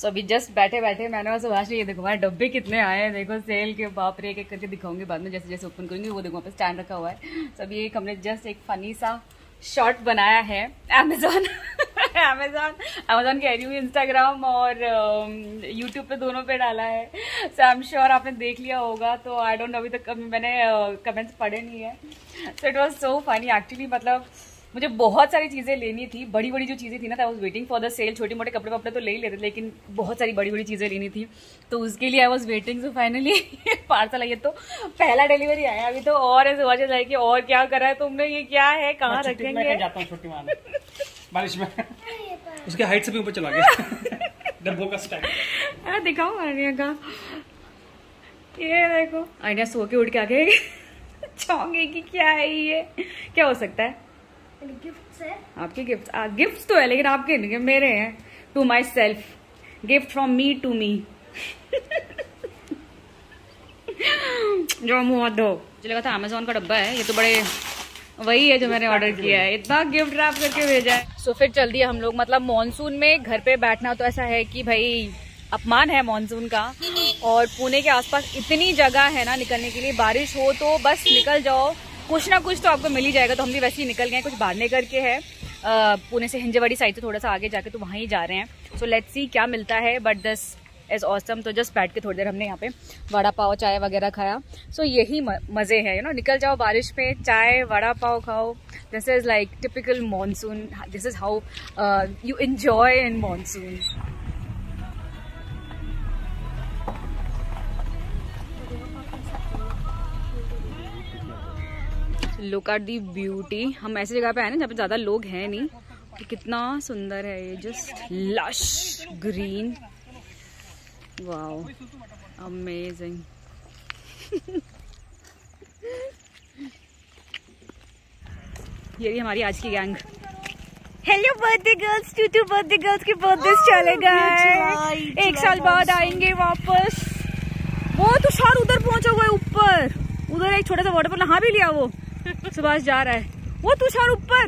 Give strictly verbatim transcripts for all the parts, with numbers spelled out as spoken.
सो अभी जस्ट बैठे बैठे मैंने और सुभाष ने ये देखो हमारे डब्बे कितने आए हैं, देखो सेल के, बाप रे, एक एक करके दिखाऊंगी बाद में जैसे जैसे ओपन करूंगी। वो देखो वहाँ पे स्टैंड रखा हुआ है। सो अभी एक हमने जस्ट एक फनी सा शॉर्ट बनाया है अमेजोन अमेजोन अमेजोन कह रही हूँ, इंस्टाग्राम और यूट्यूब पे दोनों पे डाला है। सो आई एम श्योर आपने देख लिया होगा। तो आई डोंट नो, अभी तक मैंने कमेंट्स uh, पढ़े नहीं है। So it was so funny actually. मतलब मुझे बहुत सारी चीज़ें लेनी थी, बड़ी बड़ी जो चीज़ें थी ना, I was waiting for the sale. छोटे मोटे कपड़े वपड़े तो ले ही लेते, लेकिन बहुत सारी बड़ी बड़ी चीज़ें लेनी थी, तो उसके लिए I was waiting. So finally parcel आई है। तो पहला डिलीवरी आया अभी तो, और है सुबह जाए कि और क्या करा है तुमने, ये क्या है, कहाँ रखेंगे? मैं जाता हूँ छुट्टी मारने बारिश में उसके हाइट से भी ऊपर चला गया डब्बों का स्टाइल। दिखाओ आर्निया का, ये देखो आर्निया सो के उठ के आके चाहोगे कि क्या है ये, क्या हो सकता है? गिफ्ट है आपके गिफ्ट, गिफ्ट तो है लेकिन आपके नहीं, मेरे हैं। To myself, gift from me to me. जो मुंह दो, मुझे लगा था अमेजोन का डब्बा है, ये तो बड़े वही है जो मैंने ऑर्डर किया है। इतना गिफ्ट रैप करके भेजा है। सो फिर चल दिया हम लोग। मतलब मॉनसून में घर पे बैठना तो ऐसा है कि भाई अपमान है मॉनसून का। और पुणे के आसपास इतनी जगह है ना निकलने के लिए, बारिश हो तो बस निकल जाओ, कुछ ना कुछ तो आपको मिल ही जाएगा। तो हम भी वैसे ही निकल गए, कुछ बारने करके है पुणे से हिंजेवाड़ी साइड से थोड़ा सा आगे जाके, तो वहाँ ही जा रहे हैं। सो लेट्स सी क्या मिलता है, बट दिस इज ऑसम। तो जस्ट बैठ के थोड़ी देर हमने यहाँ पे वड़ा पाव चाय वगैरह खाया। सो so, यही मज़े हैं, यू नो, निकल जाओ बारिश में, चाय वड़ा पाव खाओ। This is like typical monsoon, this is how you enjoy in monsoon. Look at the beauty. हम ऐसी जगह पे आए ना जहाँ पे ज़्यादा लोग हैं नहीं, तो कितना सुंदर है ये, just lush green, wow amazing. ये रही हमारी आज की gang. Hello birthday girls, two two birthday girls के बर्थडे चले गए, एक साल बाद आएंगे वापस। वो तो सार उधर पहुंचा हुआ है ऊपर, उधर एक छोटा सा वाटरफॉल, नहा भी लिया वो। सुभाष जा रहा है, वो तुषार ऊपर।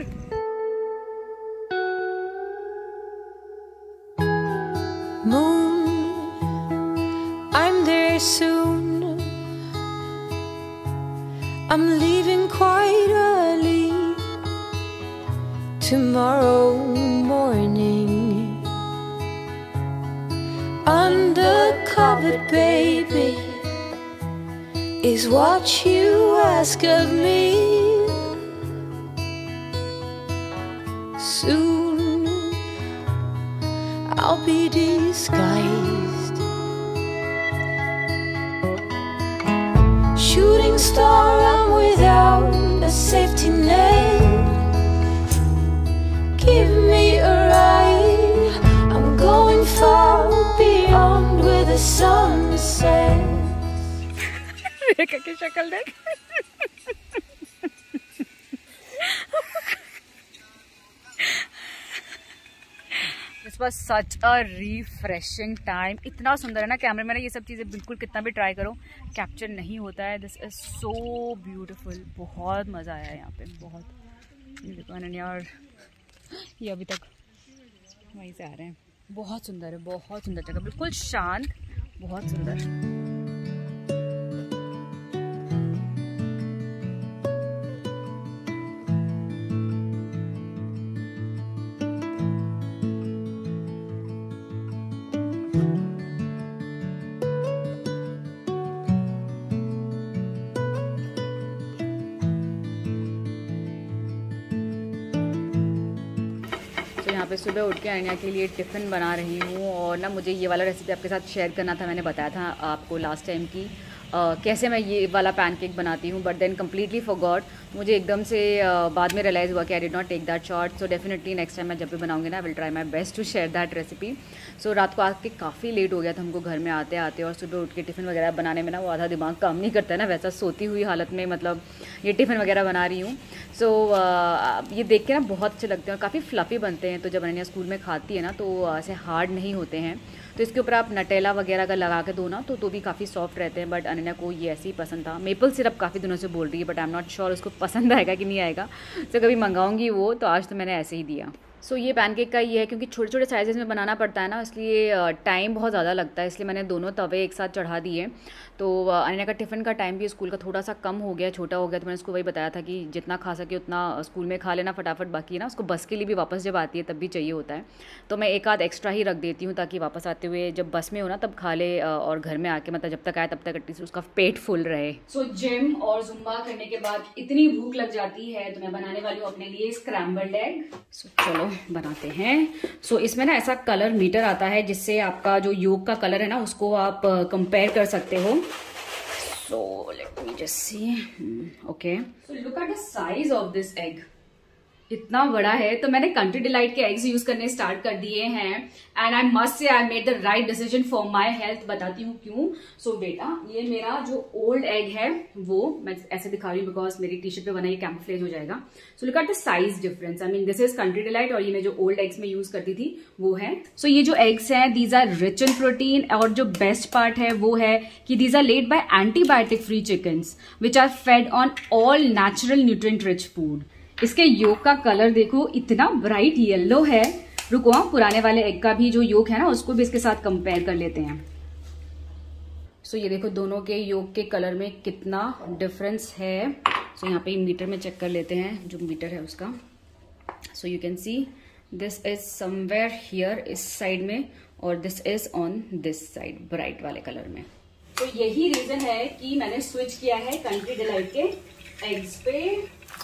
Moon, I'm there soon. I'm leaving quite early tomorrow morning. Undercover, baby, is what you ask of me. Soon I'll be disguised. Shooting star, I'm without a safety net. Give me a ride, I'm going far beyond where the sun sets. रेखा की शक्ल देख। This was such a refreshing time. इतना सुंदर है ना, कैमरे में ना ये सब चीज़ें बिल्कुल कितना भी ट्राई करो कैप्चर नहीं होता है। दिस इज सो ब्यूटीफुल, बहुत मज़ा आया यहाँ पे, बहुत। ये देखो अनन्या और ये अभी तक वहीं से आ रहे हैं। बहुत सुंदर है, बहुत सुंदर जगह, बिल्कुल शांत, बहुत सुंदर। यहाँ पे सुबह उठ के अनन्या के लिए टिफ़िन बना रही हूँ। और ना मुझे ये वाला रेसिपी आपके साथ शेयर करना था, मैंने बताया था आपको लास्ट टाइम की uh, कैसे मैं ये वाला पैनकेक बनाती हूँ, बट देन कम्प्लीटली फॉरगॉट। मुझे एकदम से uh, बाद में रियलाइज़ हुआ कि I did not take that shot. So definitely next time मैं जब भी बनाऊंगी ना, I will try my best to share that recipe. So रात को आके काफ़ी लेट हो गया था हमको घर में आते आते, और सुबह उठ के टिफ़िन वगैरह बनाने में ना वो आधा दिमाग काम नहीं करता है ना, वैसा सोती हुई हालत में मतलब ये टिफ़िन वगैरह बना रही हूँ। सो so, uh, ये देख के ना बहुत अच्छे लगते हैं और काफ़ी फ्लफ़ी बनते हैं। तो जब अनन्या स्कूल में खाती है ना तो ऐसे हार्ड नहीं होते हैं। तो इसके ऊपर आप नटेला वगैरह का लगा के दो ना तो तो भी काफ़ी सॉफ्ट रहते हैं। बट अनन्या को ये ऐसे ही पसंद था। मेपल सिरप काफ़ी दिनों से बोल रही है, but I am not sure उसको पसंद आएगा कि नहीं आएगा। तो कभी मंगाऊंगी वो, तो आज तो मैंने ऐसे ही दिया। सो so, ये पैनकेक का ये है क्योंकि छोटे छोटे साइज़ में बनाना पड़ता है ना, इसलिए टाइम बहुत ज़्यादा लगता है, इसलिए मैंने दोनों तवे एक साथ चढ़ा दिए। तो अनन्या का टिफ़िन का टाइम भी स्कूल का थोड़ा सा कम हो गया, छोटा हो गया, तो मैंने उसको वही बताया था कि जितना खा सके उतना स्कूल में खा लेना फटाफट, बाकी ना उसको बस के लिए भी वापस जब आती है तब भी चाहिए होता है, तो मैं एक आध एक्स्ट्रा ही रख देती हूँ ताकि वापस आते हुए जब बस में हो ना तब खा ले, और घर में आके मतलब जब तक आए तब तक एटलीस्ट उसका पेट फुल रहे। सो so, जिम और जुम्बा करने के बाद इतनी भूख लग जाती है तो मैं बनाने वाली हूँ अपने लिए स्क्रैम्बल्ड एग। सो so, चलो बनाते हैं। सो so, इसमें ना ऐसा कलर मीटर आता है जिससे आपका जो योग का कलर है ना उसको आप कंपेयर कर सकते हो। So let me just see. Okay. So look at the size of this egg. इतना बड़ा है, तो मैंने कंट्री डिलाइट के एग्स यूज करने स्टार्ट कर दिए हैं and I must say I made the right decision for my health. बताती हूँ क्यों। सो so, बेटा ये मेरा जो ओल्ड एग है वो मैं ऐसे दिखा रही हूँ बिकॉज मेरी टी शर्ट पे बना ये कैमोफ्लेज हो जाएगा। So look at the size difference. I mean this is country delight और ये मैं जो ओल्ड एग्स में यूज करती थी वो है। सो so, ये जो एग्स हैं these are rich in protein, और जो बेस्ट पार्ट है वो है कि these are laid by antibiotic free chickens which are fed on all natural nutrient rich food. इसके योग का कलर देखो इतना ब्राइट येलो है। रुको हाँ, पुराने वाले एग का भी जो योग है ना उसको भी इसके साथ कंपेयर कर लेते हैं। सो so, ये देखो दोनों के योग के कलर में कितना डिफरेंस है। सो so, यहाँ पे मीटर में चेक कर लेते हैं जो मीटर है उसका। So you can see this is somewhere here इस साइड में और this is on this side bright वाले कलर में। तो so, यही रीजन है कि मैंने स्विच किया है कंट्री डिलाइट के एग्स पे।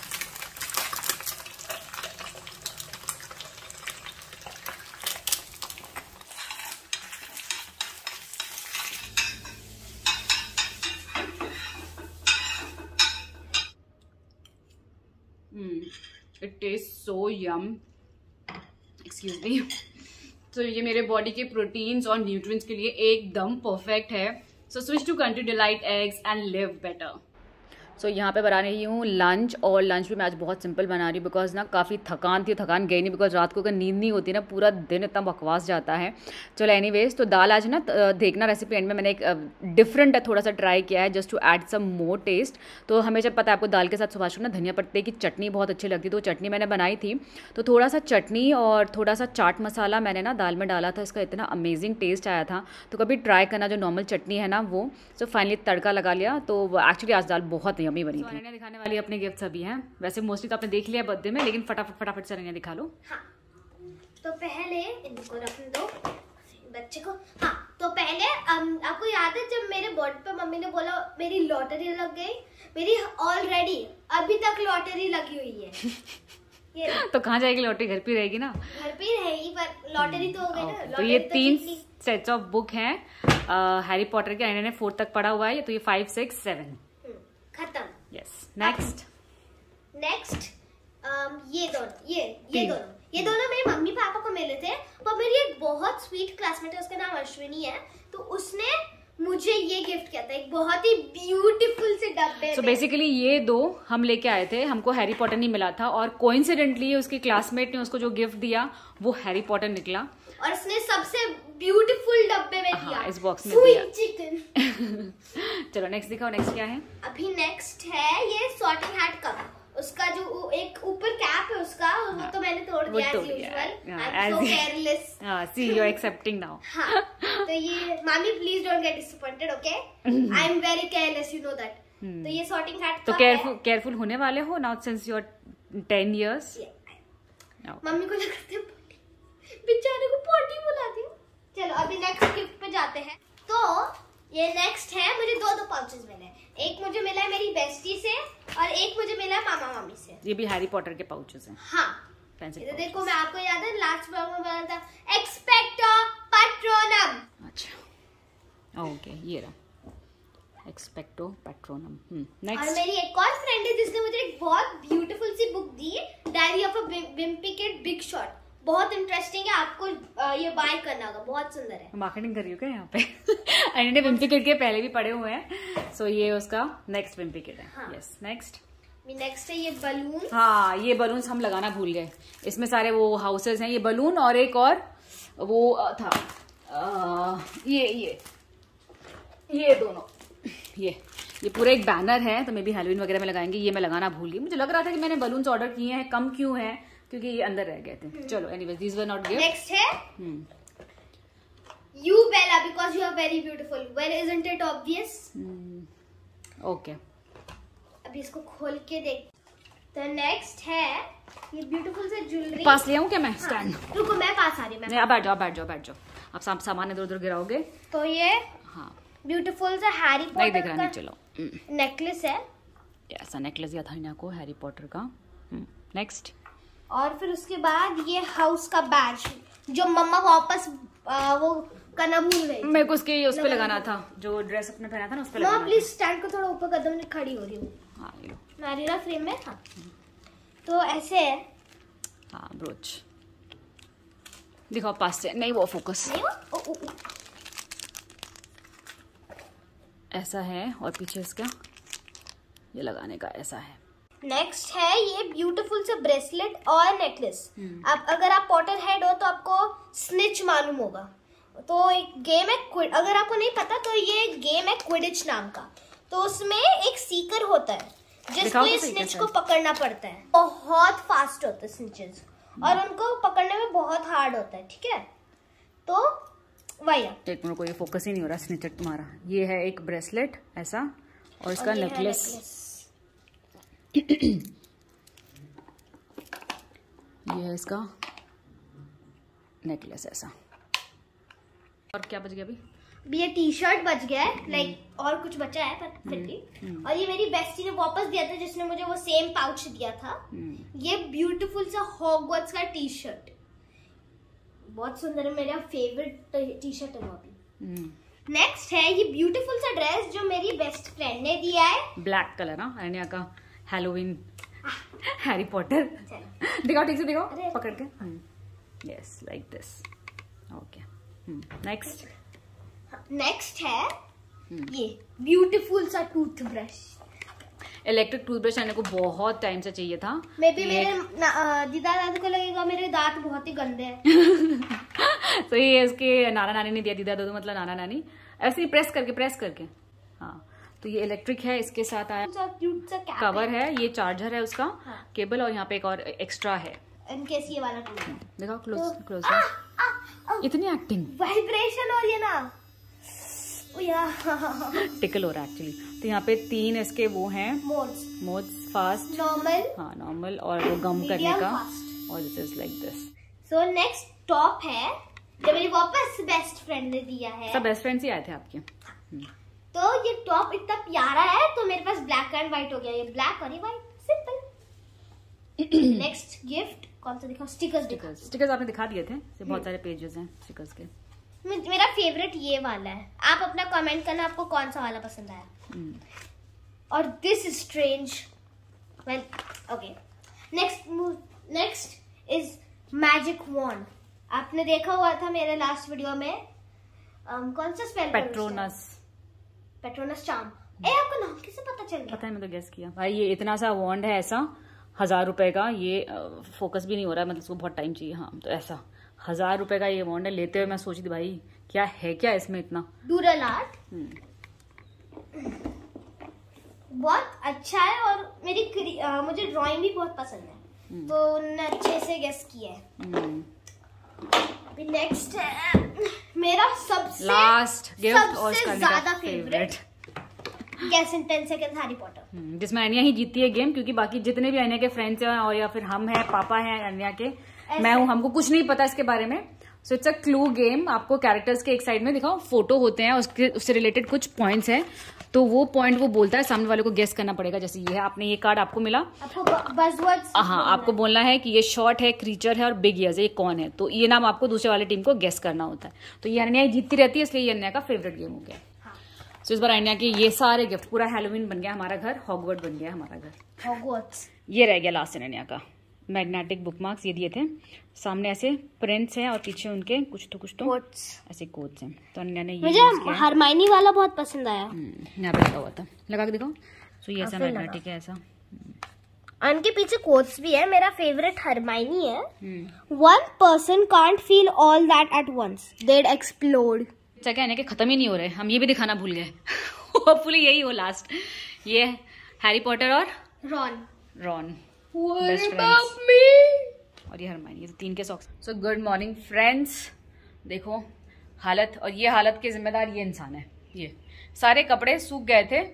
It taste so yum, excuse me. तो ये मेरे बॉडी के प्रोटीन्स और न्यूट्रिएंट्स के लिए एकदम परफेक्ट है। So switch to country delight eggs and live better. So so, यहाँ पे बना रही हूँ लंच, और लंच भी मैं आज बहुत सिंपल बना रही हूँ बिकॉज ना काफ़ी थकान थी, थकान गई नहीं बिकॉज रात को अगर नींद नहीं होती ना पूरा दिन इतना बकवास जाता है। चलो एनीवेज, तो दाल आज ना देखना रेसिपी एंड में मैंने एक डिफरेंट थोड़ा सा ट्राई किया है just to add some more taste. तो हमें जब पता है आपको दाल के साथ सुभाष ना धनिया पत्ते की चटनी बहुत अच्छी लगती, तो चटनी मैंने बनाई थी, तो थोड़ा सा चटनी और थोड़ा सा चाट मसाला मैंने ना दाल में डाला था, इसका इतना अमेजिंग टेस्ट आया था। तो कभी ट्राई करना जो नॉर्मल चटनी है ना वो। सो फाइनली तड़का लगा लिया, तो एक्चुअली आज दाल बहुत यम्मी बनी थी। दिखाने वाली अपने गिफ्ट्स अभी हैं, वैसे मोस्टली तो आपने देख लिया बर्थडे में, लेकिन फटाफट फटाफट से दिखा लो। हाँ, तो पहले इनको रखने दो बच्चे को। हाँ, तो पहले um, आपको याद है जब मेरे बर्थडे पे मम्मी ने बोला मेरी लॉटरी लग गई, मेरी ऑलरेडी अभी तक लॉटरी लगी हुई है। ये तो कहाँ जाएगी लॉटरी? घर पे रहेगी ना। घर पे रहेगी पर लॉटरी तो हो गई ना। तो ये तीन सेट्स ऑफ बुक हैं हैरी पॉटर के, इन्होंने फोर्थ तक पढ़ा हुआ है, तो ये फाइव सिक्स सेवन खत्म। यस, नेक्स्ट नेक्स्ट ये दोनों ये ये दोनों ये दोनों मेरे मम्मी पापा को मिले थे, पर मेरी एक बहुत स्वीट क्लासमेट है, उसका नाम अश्विनी है, तो उसने मुझे ये गिफ्ट किया था, एक बहुत ही ब्यूटीफुल से डब्बे। सो बेसिकली ये दो हम लेके आए थे, हमको हैरी पॉटर नहीं मिला था, और कोइंसिडेंटली उसकी क्लासमेट ने उसको जो गिफ्ट दिया वो हैरी पॉटर निकला, और उसने सबसे ब्यूटीफुल डब्बे में दिया। हाँ, इस बॉक्स में दिया चिकन। चलो नेक्स्ट दिखाओ, नेक्स्ट क्या है? अभी नेक्स्ट है ये सॉर्टिंग हैट कप। उसका जो एक ऊपर कैप है उसका, वो तो मैंने तोड़ दिया as usual. I am so careless. हां, see you are accepting now. हां, तो ये मामी please don't get disappointed, okay? I am very careless, you know that. तो ये सॉर्टिंग हैट तो केयरफुल केयरफुल होने वाले हो now since you are ten years. मम्मी को लगता है बेचारे को पोटी बुलाती हूँ। चलो अभी नेक्स्ट गिफ्ट पे जाते हैं। तो ये नेक्स्ट है, मुझे दो दो पाउचेस मिले, एक मुझे मिला है मेरी बेस्टी से और एक मुझे मिला है मामा मामी से। ये भी हैरी पॉटर के पाउचेस हैं। हाँ, इधर देखो, मैं आपको याद है लास्ट ब्लॉग में बताया था एक्सपेक्टो पैट्रोनम। अच्छा ओके, ये रहा एक्सपेक्टो पैट्रोनम। हम्म, नेक्स्ट। और मेरी एक और फ्रेंड है जिसने मुझे एक बहुत ब्यूटीफुल सी बुक दी, diary of a wimpy kid big shot. बहुत इंटरेस्टिंग है, आपको ये बाय करना होगा, बहुत सुंदर है। मार्केटिंग कर रही हूँ क्या यहाँ पे? इन्होंने विम्पी किड के पहले भी पढ़े हुए हैं, सो ये उसका नेक्स्ट विम्पी किड है। हाँ। यस, नेक्स्ट नेक्स्ट है ये बलून। हाँ, ये बलून्स हम लगाना भूल गए, इसमें सारे वो हाउसेस हैं, ये बलून और एक और वो था आ, ये ये ये दोनों, ये ये पूरा एक बैनर है, तो मे बी हैलोवीन वगैरह में लगाएंगे। ये मैं लगाना भूल गई, मुझे लग रहा था कि मैंने बलून्स ऑर्डर किए हैं, कम क्यों है, क्योंकि ये अंदर रह गए थे। चलो anyways these were not gift. Next है you Bella because you are very beautiful. Well isn't it obvious? Okay, अभी इसको खोल के देख। तो नेक्स्ट है ये ब्यूटीफुल से ज्वेलरी। पास ले आऊं क्या मैं स्टैंड? हाँ, रुको मैं पास आ रही हूँ। नहीं, आप बैठ जाओ, बैठ जाओ, बैठ जाओ। आप सब सामान इधर उधर गिराओगे। तो ये हाँ ब्यूटीफुल सा हैरी नहीं दिख पॉटर रहा, का नहीं चलो नेकलेस है। ऐसा नेकलेस दिया था इन्हें को हैरी पॉटर का। नेक्स्ट, और फिर उसके बाद ये हाउस का बैज जो मम्मा वापस आ, वो करना भूल गई। मेरे को उसके उस पे लगाना था, जो ड्रेस अपने पहना था ना उस पे लगाना। प्लीज स्टैंड को थोड़ा ऊपर कदम में खड़ी हो रही हूँ। हाँ ये लो। नारियला फ्रेम में था तो ऐसे है। हाँ ब्रोच दिखाओ पास से, नहीं वो फोकस नहीं वो ओ, ओ, ओ। ऐसा है और पीछे इसका ये लगाने का ऐसा है। नेक्स्ट है ये ब्यूटीफुल से ब्रेसलेट और नेकलेस। अब अगर आप पॉटर हेड हो तो आपको स्निच मालूम होगा। तो एक गेम है, अगर आपको नहीं पता तो ये गेम है क्विडिच नाम का। तो उसमें एक सीकर होता है जिसको ये स्निच को पकड़ना पड़ता है। बहुत फास्ट होते हैं स्निचेस और उनको पकड़ने में बहुत हार्ड होता है। ठीक है, तो वही है। एक मिनट को ये फोकस ही नहीं हो रहा स्निचर तुम्हारा। ये है एक ब्रेसलेट ऐसा और इसका और ये है नेकलेस। ये है इसका नेकलेस ऐसा। और क्या बच गया अभी? भी ये टी शर्ट बच गया है, लाइक और कुछ बचा है पर फिर भी। और ये मेरी बेस्टी ने वापस दिया था जिसने मुझे वो सेम पाउच दिया था। ये ब्यूटीफुल सा हॉगवर्ट्स का टी शर्ट, बहुत सुंदर है, मेरा फेवरेट टी शर्ट है वो अभी। नेक्स्ट है ये ब्यूटीफुल सा ड्रेस जो मेरी बेस्ट फ्रेंड ने दिया है। ब्लैक कलर ना, अनन्या का हैलोवीन हैरी पॉटर। दिखाओ ठीक से, दिखाओ पकड़ के। Yes like this. Okay next. Next है ये ब्यूटीफुल सा टूथब्रश। इलेक्ट्रिक टूथब्रश आने को बहुत टाइम से चाहिए था। मे बी मेरे दीदा दादू को लगेगा मेरे दांत बहुत ही गंदे हैं। तो ये इसके नाना नानी ने दिया, दीदा दादू मतलब नाना नानी। ऐसे ही प्रेस करके प्रेस करके। हाँ तो ये इलेक्ट्रिक है, इसके साथ आया क्यूट सा कैप कवर है, ये चार्जर है उसका। हाँ। केबल और यहाँ पे एक और एक्स्ट्रा है। इनकेस ये वाला टूट है। देखो क्लोज तो, क्लोज। आ, आ, आ, इतनी एक्टिंग, वाइब्रेशन हो रही है ना। ओ या टिकल हो रहा है एक्चुअली। तो यहाँ पे तीन इसके वो हैं मोड्स मोड्स, फास्ट, नॉर्मल, हाँ नॉर्मल और वो गम करने Medium, का। fast. और this is like this. So next top है जो मेरी वापस बेस्ट फ्रेंड ने दिया है। सब बेस्ट फ्रेंड्स ही आए थे आपके। तो ये टॉप इतना प्यारा है तो मेरे पास ब्लैक एंड व्हाइट हो गया। ये ब्लैक और ये व्हाइट, सिंपल। नेक्स्ट गिफ्ट कौन सा दिखाऊं? स्टिकर्स दिखाओ। स्टिकर्स आपने दिखा दिए थे, बहुत सारे पेजेस हैं स्टिकर्स के। मेरा फेवरेट ये वाला है। आप अपना कमेंट करना आपको कौन सा वाला पसंद आया। और this is strange. Well okay, next next is magic wand. आपने देखा हुआ था मेरे लास्ट वीडियो में। um, कौन सा स्पेल? पेट्रोनस। Patronus charm. ए आपको नाम कैसे पता चल गया? पता है, मैं तो गेस किया। भाई ये इतना सा वॉन्ड है ऐसा, हजार रुपए का। ये फोकस भी नहीं हो रहा है, मतलब इसको बहुत टाइम चाहिए। हाँ तो ऐसा हजार रुपए का ये वॉन्ड है। लेते हुए मैं सोची थी भाई क्या है क्या इसमें इतना। डूरल आर्ट बहुत अच्छा है और मेरी आ, मुझे ड्राइंग भी बहुत पसंद है तो उन्होंने अच्छे से गेस किया है। नेक्स्ट है मेरा सबसे लास्ट गिफ्ट और सबसे इसका ज्यादा favourite guess in ten second Harry Potter, जिसमें अनिया ही जीतती है गेम, क्योंकि बाकी जितने भी अनिया के फ्रेंड्स हैं और या फिर हम हैं, पापा हैं अनिया के, मैं हूँ, हमको कुछ नहीं पता इसके बारे में। So it's a clue game. आपको कैरेक्टर्स के एक साइड में दिखाओ फोटो होते हैं, उसके उससे रिलेटेड कुछ पॉइंट्स हैं, तो वो पॉइंट वो बोलता है, सामने वाले को गेस करना पड़ेगा। जैसे ये है, आपने ये कार्ड आपको मिला, आपको बज़वर्ड्स हाँ आपको बोलना है कि ये शॉर्ट है, क्रीचर है और बिग ईयर्स है, ये कौन है। तो ये नाम आपको दूसरे वाले टीम को गेस करना होता है। तो ये अनिया जीतती रहती है, इसलिए ये अनिया का फेवरेट गेम हो गया। सो so, इस बार अनिया के ये सारे गिफ्ट, पूरा हैलोवीन बन गया हमारा घर, हॉगवर्ड बन गया हमारा घर। हॉगवर्ट्स ये रह गया लास्ट अनिया का। मैग्नेटिक बुकमार्क्स ये दिए थे, सामने ऐसे प्रिंट्स हैं और पीछे उनके कुछ तो कुछ तो कोट्स ऐसे कोट्स हैं। तो अनिया ने ये मुझे हरमाइनी वाला बहुत पसंद आया। यहाँ पे लगा हुआ था, लगा के दिखाओ। सो ये ऐसा मैग्नेटिक है ऐसा, उनके पीछे कोट्स भी है। मेरा फेवरेट हरमाइनी है। One person can't feel all that at once, they'd explode. क्या कहने के खत्म ही नहीं हो रहे, हम ये भी दिखाना भूल गए। होपफुली यही हो लास्ट। ये हैरी पॉटर और Ron Ron What best about friends. me? और ये हरमाइनी, ये तो तीन के socks. So good morning friends, देखो हालत, और ये हालत के जिम्मेदार ये इंसान है। ये सारे कपड़े सूख गए थे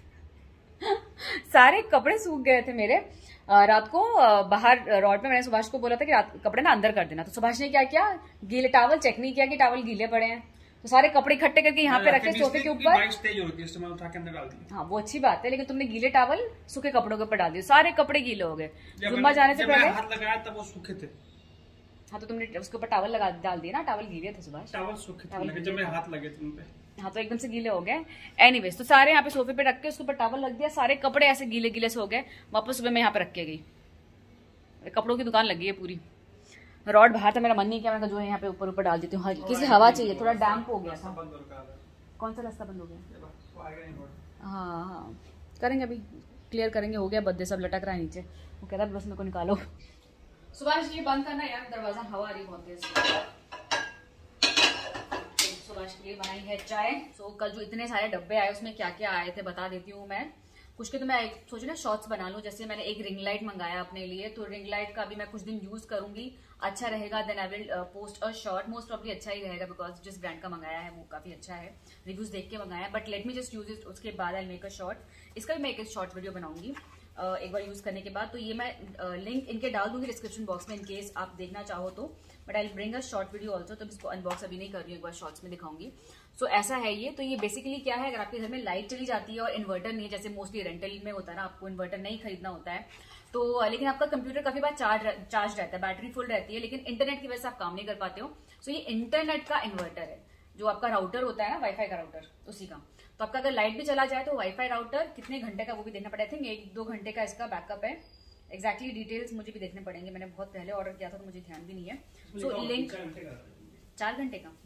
सारे कपड़े सूख गए थे मेरे रात को बाहर रॉड पे। मैंने सुभाष को बोला था कि रात कपड़े ना अंदर कर देना, तो सुभाष ने क्या किया, गीले टावल चेक नहीं किया कि टावल गीले पड़े हैं, तो सारे कपड़े इकट्ठे करके यहाँ पे रखे सोफे के ऊपर। हाँ वो अच्छी बात है, लेकिन तुमने गीले टावल सूखे कपड़ों के ऊपर डाल दिए, सारे कपड़े गीले हो गए। जुम्मा जाने से पहले हाथ लगाया तब वो सूखे थे। हाँ तो तुमने उसके ऊपर टावल लगा डाल दिया ना, टावल गीले थे सुभाष, टावल सूखे थे जब मेरे हाथ लगे थे उन पे। हाँ तो एकदम से गीले हो गए। एनीवेज तो सारे यहाँ पे सोफे पे रख के उसके ऊपर टावल रख दिया, सारे कपड़े ऐसे गीले गीले से हो गए। वापस सुबह मैं यहाँ पे रख के गई, कपड़ों की दुकान लगी है पूरी। रॉड बाहर था, मेरा मन नहीं किया, मैं जो है यहाँ पे ऊपर ऊपर डाल देती हूँ, हल्की सी हवा चाहिए, थोड़ा डैम्प हो गया था। कौन सा रास्ता बंद हो गया? हाँ हाँ करेंगे, अभी क्लियर करेंगे। हो गया बर्थडे, सब लटक रहा है नीचे। वो कह रहा है बस मेरे को निकालो। सुभाष ये बंद करना यार दरवाजा, हवा आ रही बहुत तेज। सुभाष के लिए बनाई है चाय। सो कल जो इतने सारे डब्बे आए उसमें क्या क्या आए थे बता देती हूँ मैं। कुछ के तो मैं सोचू ना शॉर्ट्स बना लूं, जैसे मैंने एक रिंग लाइट मंगाया अपने लिए, तो रिंग लाइट का भी मैं कुछ दिन यूज करूंगी, अच्छा रहेगा, then I will post a short. Most awfully अच्छा ही रहेगा बिकॉज जिस ब्रांड का मंगाया है वो काफी अच्छा है, रिव्यूज देख के मंगाया है, but let me just use it. उसके बाद आई मेक अ शॉर्ट, इसका भी मैं एक शॉर्ट वीडियो बनाऊंगी uh, एक बार यूज करने के बाद। तो ये मैं लिंक uh, इनके डाल दूंगी डिस्क्रिप्शन बॉक्स में, इनकेस आप देखना चाहो तो, but I bring a short video also. तो इसको अनबॉक्स अभी नहीं कर रही हूँ, एक बार शॉर्ट्स में दिखाऊंगी। सो so, ऐसा है ये। तो ये बेसिकली क्या है, अगर आपके घर में लाइट चली जाती है और इन्वर्टर नहीं है, जैसे मोस्टली रेंटल में होता है ना, आपको इन्वर्टर नहीं खरीदना होता है, तो लेकिन आपका कंप्यूटर काफी बार चार्ज चार्ज रहता है, बैटरी फुल रहती है, लेकिन इंटरनेट की वजह से आप काम नहीं कर पाते हो। सो so, ये इंटरनेट का इन्वर्टर है, जो आपका राउटर होता है ना, वाईफाई का राउटर, उसी का। तो आपका अगर लाइट भी चला जाए तो वाईफाई राउटर कितने घंटे का वो भी देखना पड़ेगा, आई थिंक एक दो घंटे का इसका बैकअप है। एक्जैक्टली डिटेल्स मुझे भी देखने पड़ेंगे, मैंने बहुत पहले ऑर्डर किया था तो मुझे ध्यान भी नहीं है। सो लिंक चार घंटे का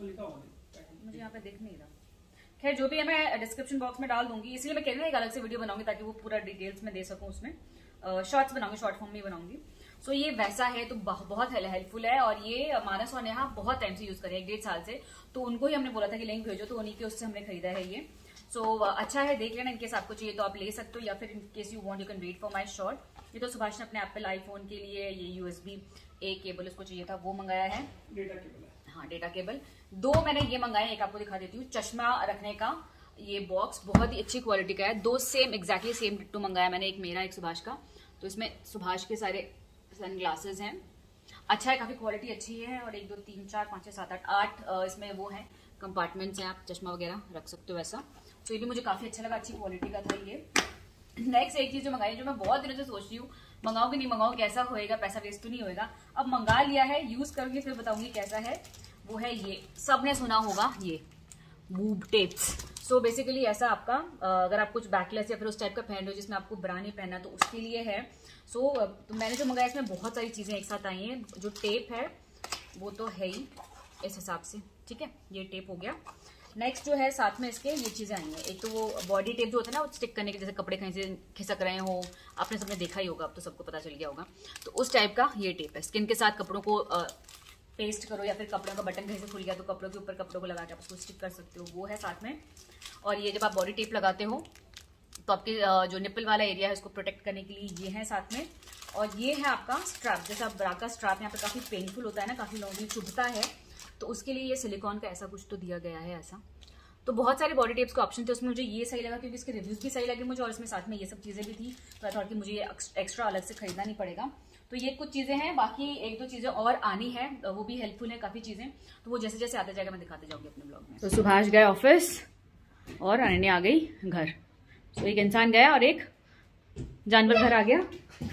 मुझे यहाँ पे देख नहीं रहा। खैर जो भी है मैं डिस्क्रिप्शन बॉक्स में डाल दूंगी, इसलिए मैं कह रही हूँ एक अलग से वीडियो बनाऊंगी ताकि वो पूरा डिटेल्स में दे सकूं, उसमें शॉर्ट्स बनाऊंगी, शॉर्ट फॉर्म में बनाऊंगी। सो ये वैसा है, तो बहुत हेल्पफुल है, और ये मानस और नेहा बहुत टाइम से यूज कर रहे हैं, एक डेढ़ साल से। तो उनको ही हमने बोला था कि लिंक भेजो, तो उन्हीं के उससे हमने खरीदा है ये। सो so, अच्छा है, देख लेना, इनकेस आपको चाहिए तो आप ले सकते हो, या फिर in case you want you can wait for my short. ये तो सुभाष ने अपने एप्पल आईफोन के लिए ये यूएसबी ए केबल उसको चाहिए था, वो मंगाया है, डेटा केबल। हाँ डेटा केबल। दो मैंने ये मंगाए, एक आपको दिखा देती हूँ, चश्मा रखने का ये बॉक्स बहुत ही अच्छी क्वालिटी का है, दो सेम एग्जैक्टली सेम डिट्टो मंगाया मैंने, एक मेरा एक सुभाष का। तो इसमें सुभाष के सारे सन ग्लासेस हैं, अच्छा है, काफी क्वालिटी अच्छी है। और एक दो तीन चार पाँच छः सात आठ आठ इसमें वो है कंपार्टमेंट्स हैं, आप चश्मा वगैरह रख सकते हो ऐसा। तो ये भी मुझे काफी अच्छा लगा, अच्छी क्वालिटी का था ये। नेक्स्ट एक चीज जो मंगाई, जो मैं बहुत दिनों से सोच रही हूँ मंगाऊँ कि नहीं मंगाऊँ, कैसा होएगा, पैसा वेस्ट तो नहीं होएगा। अब मंगा लिया है, यूज करूंगी फिर बताऊंगी कैसा है। वो है ये, सबने सुना होगा ये बूब टेप्स। सो बेसिकली ऐसा आपका अगर आप कुछ बैकलेस या फिर उस टाइप का पहन रहे हो जिसमें आपको ब्रा नहीं पहनना, तो उसके लिए है। सो so, तो मैंने जो मंगाया इसमें बहुत सारी चीजें एक साथ आई हैं। जो टेप है वो तो है ही इस हिसाब से, ठीक है, ये टेप हो गया। नेक्स्ट जो है साथ में इसके ये चीजें आई हैं, एक तो वो बॉडी टेप जो होता है ना, वो स्टिक करने के, जैसे कपड़े कहीं से खिसक रहे हो, आपने सबने देखा ही होगा, अब तो सबको पता चल गया होगा। तो उस टाइप का ये टेप है, स्किन के साथ कपड़ों को आ, पेस्ट करो, या फिर कपड़ों का बटन कहीं से खुल गया तो कपड़ों के ऊपर कपड़ों को लगा के आप उसको स्टिक कर सकते हो, वो है साथ में। और ये जब आप बॉडी टेप लगाते हो तो आपके जो निप्पल वाला एरिया है उसको प्रोटेक्ट करने के लिए ये है साथ में। और ये है आपका स्ट्रैप, जैसा ब्रा का स्ट्रैप यहाँ पे काफी पेनफुल होता है ना, काफी लोगों को चुभता है, तो उसके लिए ये सिलिकॉन का ऐसा कुछ तो दिया गया है ऐसा। तो बहुत सारे बॉडी टेप्स का ऑप्शन थे, उसमें मुझे ये सही लगा क्योंकि इसके रिव्यूज भी सही लगे मुझे, और इसमें साथ में ये सब चीजें भी थी, तो आई थॉट कि मुझे ये एक्स्ट्रा अलग से खरीदना नहीं पड़ेगा। तो ये कुछ चीजें हैं, बाकी एक दो चीजें और आनी है, वो भी हेल्पफुल है काफी चीजें, तो वो जैसे जैसे आते जाएगा मैं दिखाते जाऊंगी अपने ब्लॉग में। तो सुभाष गए ऑफिस और अनन्या आ गई घर। तो एक इंसान गया और एक जानवर घर आ गया।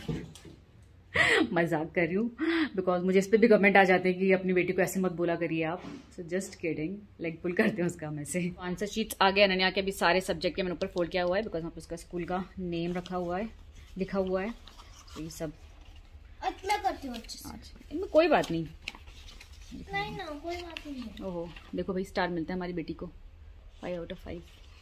मजाक कर रही हूँ बिकॉज मुझे इस पर भी कमेंट आ जाते हैं कि अपनी बेटी को ऐसे मत बोला करिए आप। So just kidding, leg pull करते हैं उसका। में से आंसर शीट्स आ गए अनन्या के, अभी सारे सब्जेक्ट के मैंने ऊपर फोल्ड किया हुआ है बिकॉज वहाँ पर उसका स्कूल का नेम रखा हुआ है, लिखा हुआ है। तो ये सब मैं करती हूँ अच्छे से। अच्छा, इनमें कोई बात नहीं, नहीं ना कोई बात नहीं है। ओहो देखो भाई, स्टार मिलता है हमारी बेटी को, five out of five.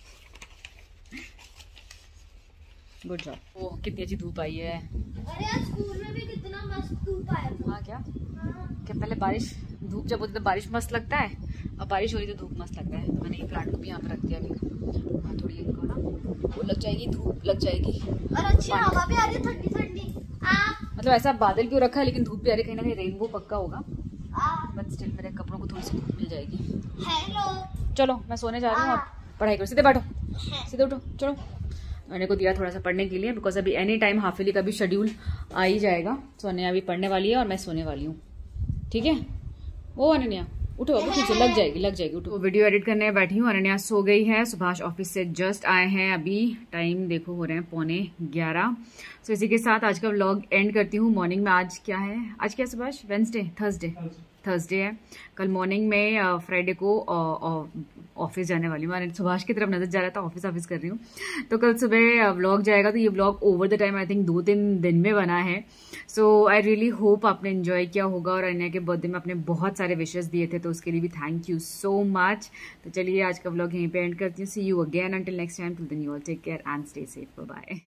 Good job. Oh कितनी अच्छी धूप आई है। अरे आज स्कूल में भी कितना मस्त धूप आया था। हाँ क्या हाँ। क्या पहले बारिश, धूप जब होती है तो बारिश मस्त लगता है, अब बारिश हो रही तो धूप मस्त लगता है। तो मैंने ये प्लांट को भी यहाँ पे रख दिया अभी, हाँ थोड़ी इनको ना वो लग जाएगी, धूप लग जाएगी और अच्छी हवा भी आ रही है, ठंडी ठंडी। आप मतलब ऐसा बादल क्यों रखा है, लेकिन धूप भी आ रही, कहीं ना कहीं रेनबो पक्का होगा, बट स्टिल मेरे कपड़ों को थोड़ी सी धूप मिल जाएगी। हेलो, चलो मैं सोने जा रही हूँ, आप पढ़ाई करो, सीधे बैठो, सीधे उठो, चलो। मैंने को दिया थोड़ा सा पढ़ने के लिए, बिकॉज अभी एनी टाइम हाफिली का भी शेड्यूल आ ही जाएगा। सो अनन्या अभी पढ़ने वाली है और मैं सोने वाली हूँ, ठीक है। वो अनन्या उठो, अभी कुछ लग जाएगी लग जाएगी उठो। वीडियो एडिट करने बैठी हूँ, अनन्या सो गई है, सुभाष ऑफिस से जस्ट आए हैं, अभी टाइम देखो हो रहे हैं पौने ग्यारह। सो इसी के साथ आज का व्लॉग एंड करती हूँ। मॉर्निंग में आज क्या है, आज क्या सुभाष, वेंसडे थर्सडे थर्सडे है। कल मॉर्निंग में फ्राइडे को ऑफिस जाने वाली हूँ। मैंने सुभाष की तरफ नजर जा रहा था, ऑफिस ऑफिस कर रही हूँ। तो कल सुबह व्लॉग जाएगा, तो ये vlog over the time I think दो तीन दिन में बना है। सो आई रियली होप आपने एंजॉय किया होगा, और अनन्या के बर्थडे में आपने बहुत सारे विशेस दिए थे, तो उसके लिए भी थैंक यू सो मच। तो चलिए आज का व्लॉग यहीं पे एंड करती हूँ। See you again until next time, till then you all take care and stay safe, bye bye.